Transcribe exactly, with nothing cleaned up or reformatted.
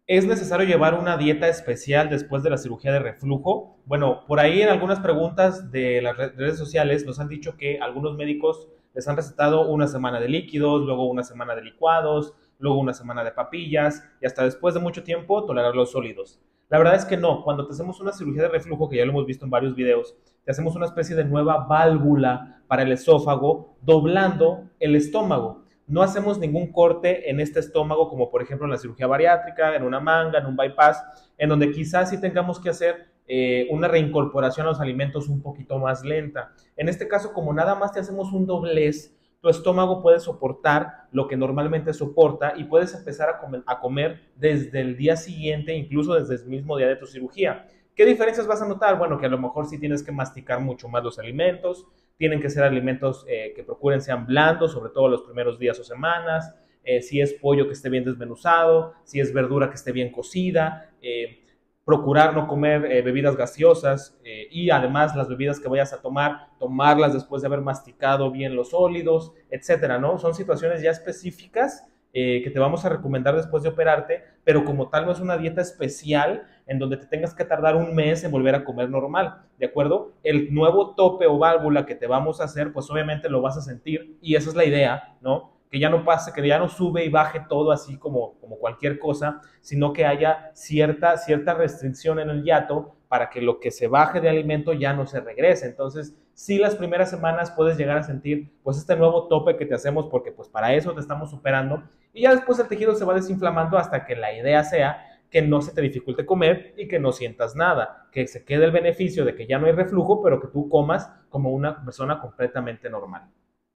¿Es necesario llevar una dieta especial después de la cirugía de reflujo? Bueno, por ahí en algunas preguntas de las redes sociales nos han dicho que algunos médicos les han recetado una semana de líquidos, luego una semana de licuados, luego una semana de papillas y hasta después de mucho tiempo tolerar los sólidos. La verdad es que no, cuando te hacemos una cirugía de reflujo, que ya lo hemos visto en varios videos, te hacemos una especie de nueva válvula para el esófago, doblando el estómago. No hacemos ningún corte en este estómago, como por ejemplo en la cirugía bariátrica, en una manga, en un bypass, en donde quizás sí tengamos que hacer eh, una reincorporación a los alimentos un poquito más lenta. En este caso, como nada más te hacemos un doblez, tu estómago puede soportar lo que normalmente soporta y puedes empezar a comer, a comer desde el día siguiente, incluso desde el mismo día de tu cirugía. ¿Qué diferencias vas a notar? Bueno, que a lo mejor sí tienes que masticar mucho más los alimentos, tienen que ser alimentos eh, que procuren sean blandos, sobre todo los primeros días o semanas, eh, si es pollo que esté bien desmenuzado, si es verdura que esté bien cocida, eh, procurar no comer eh, bebidas gaseosas eh, y además las bebidas que vayas a tomar, tomarlas después de haber masticado bien los sólidos, etcétera, ¿no? Son situaciones ya específicas eh, que te vamos a recomendar después de operarte, pero como tal no es una dieta especial en donde te tengas que tardar un mes en volver a comer normal, ¿de acuerdo? El nuevo tope o válvula que te vamos a hacer, pues obviamente lo vas a sentir y esa es la idea, ¿no? Que ya no pase, que ya no sube y baje todo así como, como cualquier cosa, sino que haya cierta, cierta restricción en el hiato para que lo que se baje de alimento ya no se regrese. Entonces, sí, las primeras semanas puedes llegar a sentir pues este nuevo tope que te hacemos porque pues para eso te estamos superando y ya después el tejido se va desinflamando hasta que la idea sea que no se te dificulte comer y que no sientas nada, que se quede el beneficio de que ya no hay reflujo, pero que tú comas como una persona completamente normal.